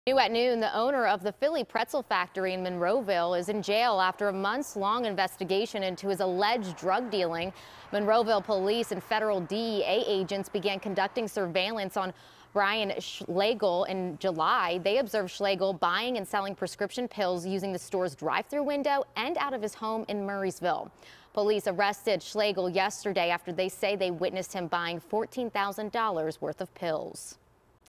New at noon, the owner of the Philly Pretzel Factory in Monroeville is in jail after a months-long investigation into his alleged drug dealing. Monroeville police and federal DEA agents began conducting surveillance on Brian Schlegel in July. They observed Schlegel buying and selling prescription pills using the store's drive-thru window and out of his home in Murrysville. Police arrested Schlegel yesterday after they say they witnessed him buying $14,000 worth of pills.